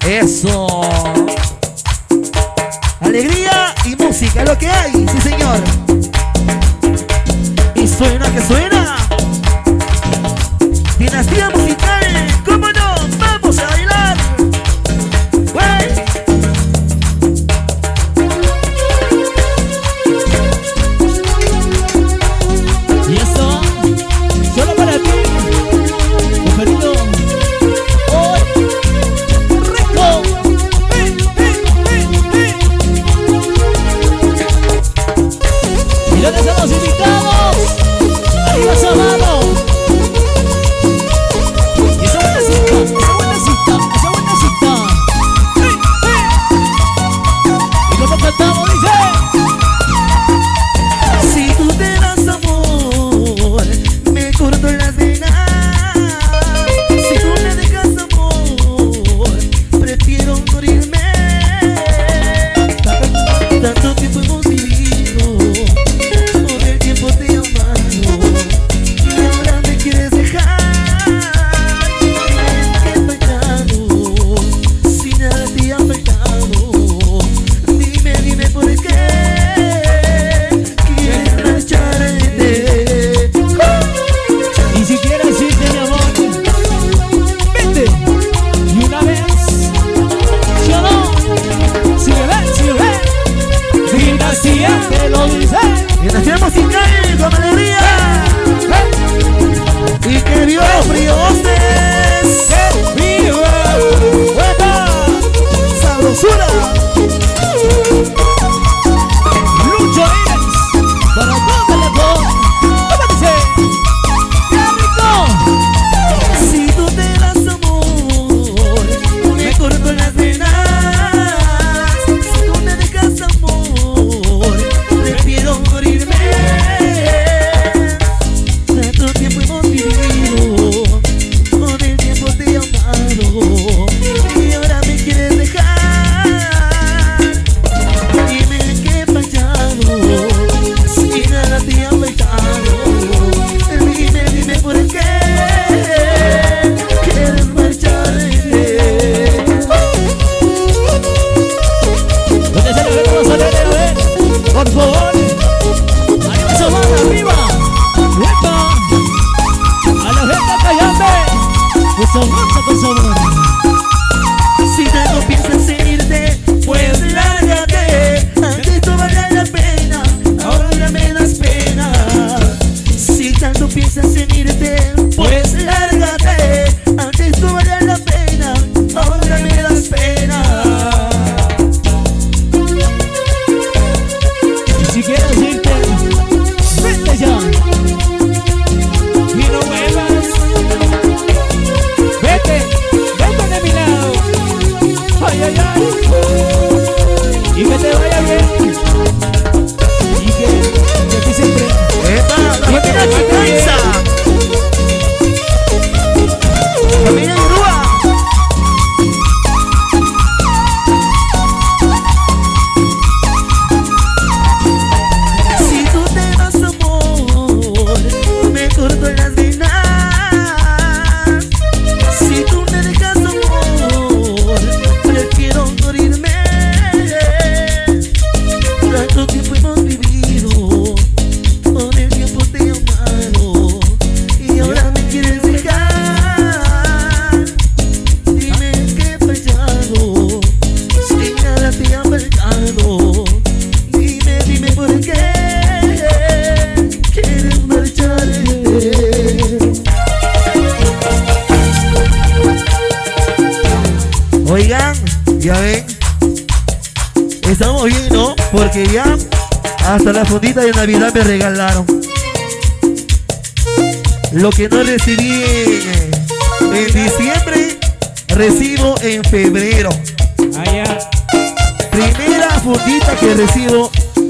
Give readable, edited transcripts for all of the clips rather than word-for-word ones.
Eso. Alegría y música, lo que hay, sí señor. Y suena que suena. Dinastía musical, ¿cómo no? Vamos a bailar. ¡Wey! Y eso, solo para ti, preferido. ¡Oh! ¡Rico! ¿Y dónde están los invitados? ¡Arriba esa mano! Y esa buenacita, esa buenacita, esa buenacita. Y como cantamos dice: Si tú te das amor, me corto las venas. Si tú me dejas amor, prefiero morirme. Tanto tiempo hemos vivido, con el tiempo te he amado, y ahora me quieres dejar. Dime qué he fallado, si nada te ha faltado. Dime por qué quieres marcharte. y si quieres irte, mi amor, vete. Y una vez, yo no. Si me ves, Dinastía te lo dice. Dinastía musical con alegría. Y que viva los friostes. ¡Viva! ¡Buena! ¡Sabrosura! Lucho Iris, para todo el amor. ¿Cómo dice? ¡Qué rico! Si tú te das amor, me corto las venas. Si tú me dejas amor, prefiero morirme. Tanto tiempo hemos vivido, con el tiempo te he amado, y ahora me quieres dejar. Dime qué he fallado, si nada te ha faltado. Dime por qué quieres marcharte. ¿Dónde se le ve los aleros, por favor? Arriba esa mano, arriba. ¡Huepa! A la gente callante. Pues avanza con sabor. Si tanto piensas en irte, pues lárgate. Antes no valía la pena, ahora me das pena. Si tanto piensas en irte, pues lárgate. Antes no valía la pena, ahora me das pena. Y si quieres irte, vete ya. Y no vuelvas. Vete de mi lado. Ay, ay, ay. Y que te vaya bien. Y que aquí siempre. ¡Epa! ¡La familia Chicanza! ¡Familia Grúa! Si tú te das amor, me corto las venas. Si tú me dejas amor, prefiero morirme. Tanto tiempo hemos vivido, con el tiempo te he amado, y ahora me quieres dejar. Dime qué he fallado, si nada te ha faltado. Dime por qué quieres marcharte. Oigan, ya ven, estamos bien, ¿no? Porque ya hasta la fundita de Navidad me regalaron. Lo que no recibí en diciembre, recibo en febrero. Allá. Primera fundita que recibo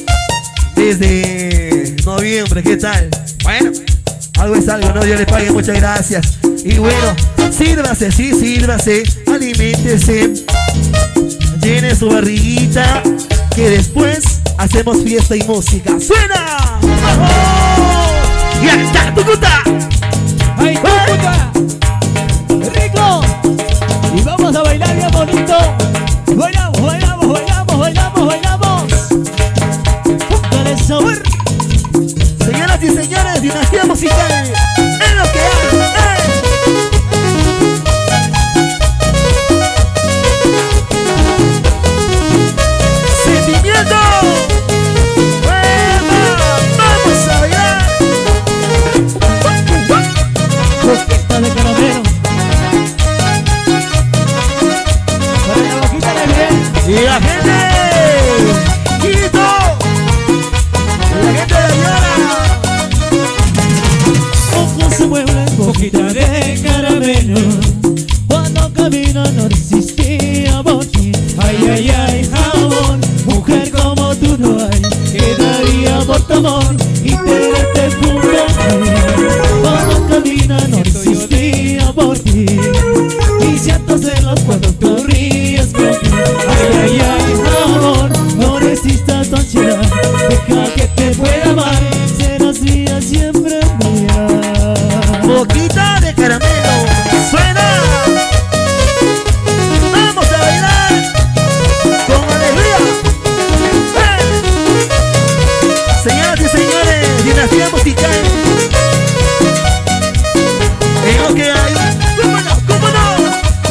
desde noviembre. ¿Qué tal? Bueno, algo es algo, ¿no? Dios le pague, muchas gracias. Y bueno, sírvase, sí, sírvase, aliméntese, llene su barriguita, que después hacemos fiesta y música. ¡Suena! ¡Oh! ¡Y ahí está, Tucuta! ¡Ay, Tucuta! ¡Rico! Y vamos a bailar bien bonito. musical es lo que hay. Sentimiento. Vamos a bailar. Boquita de caramelo. Para la boquita de bien. Y la gente. Quito. La gente de la Viola. Ojos se mueven, boquita de caramelo. Cuando camino no resistía por ti. Ay, ay, ay, jabón. Mujer como tú no hay. Quedaría por tu amor y tenerte junto a mí. Cuando camino no resistía por ti. Y siento celos cuando tú ríes conmigo. Ay, ay, ay, jabón. No resistas tu ansiedad. Deja que te pueda amar. Serás mía, siempre mía. Boquita de caramelo. Suena. Vamos a bailar con alegría. Señoras y señores, dinastía musical. Es lo que hay. ¿Cómo no? ¿Cómo no?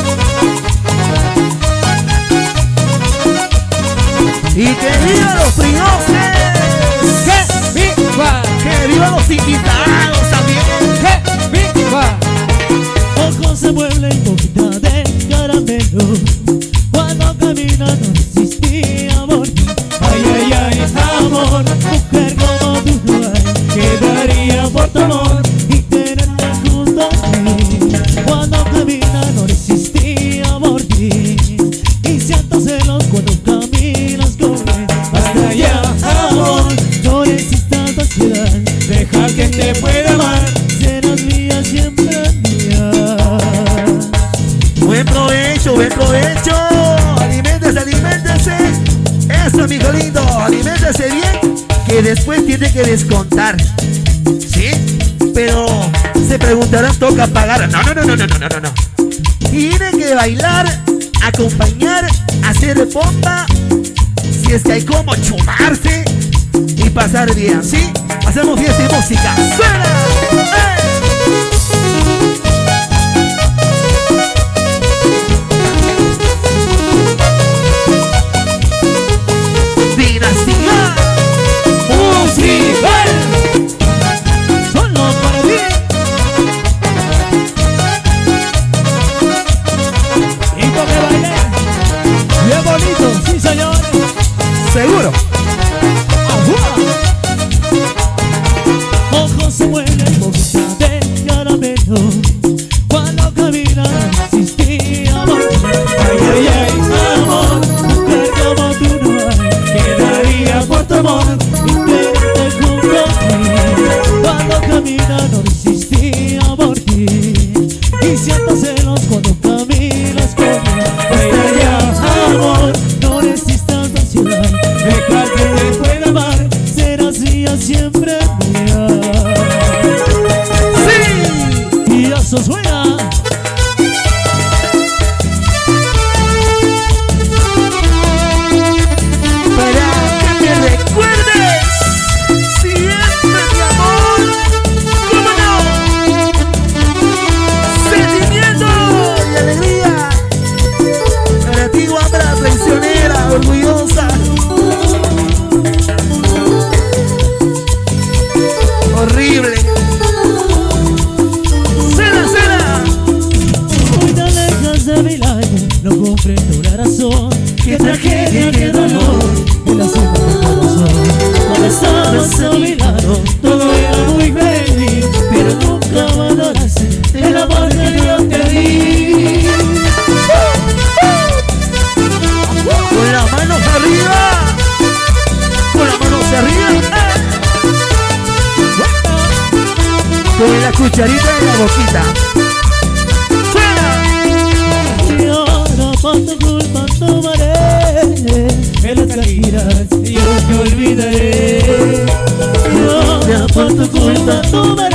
Y que viva los frioses. ¡Que viva! Que viva los invitados también. ¡Que viva! Ojos se mueven, boquita de caramelo. Cuando camina no resistía por ti. Ay, ay, ay, amor. Mujer como tú no hay. Quedaría por tu amor y tenerte junto a mí. Cuando camina no resistía por ti. Y siento celos cuando caminas conmigo. Hasta allá, amor. No resistas tu ansiedad. Deja que te pueda amar. Serás mía, siempre mía. Buen provecho, buen provecho. Aliméntese, aliméntese. Eso, amigo lindo, aliméntese bien, que después tiene que descontar. ¿Sí? Pero se preguntarán, ¿toca pagar? No, no, no, no, no, no, no, no. Tienen que bailar, acompañar, hacer pompa. Si es que hay como chumarse y pasar bien, ¿sí? Hacemos fiesta y música. ¡Suena! ¡Eh! Dinastía musical. Solo para ti. Y con que baile bien bonito, sí señor. seguro. Ojos se mueven, boquita de caramelo. Cuando camina no existía amor. Ay, ay, ay, amor. Mujer como tú no hay. Quedaría por tu amor y tenerte junto a mí. Cuando camina no resistía por ti. Y siento celos cuando caminas conmigo. Ay, ay, ay, amor. No resistas la ansiedad. Deja que te pueda amar. Serás mía, siempre mía. ¡Sí! Y eso suena. Para que me recuerdes siempre, mi amor. ¿Cómo no? Sentimiento y alegría. Para ti, guapa, traicionera, orgullosa. Horrible. ¡Cena, cena! Muy tan lejos de mi lado, no comprendo la razón. Qué tragedia, qué dolor, en la sombra del corazón. Cuando estabas a mi lado, todo era muy feliz, pero nunca valoraste el amor que yo te di. Con las manos arriba. Con las manos arriba. Con la cucharita en la boquita. ¡Suena! Y ahora por tu culpa tomaré en las cajitas, yo te olvidaré. Y ahora por tu culpa tomaré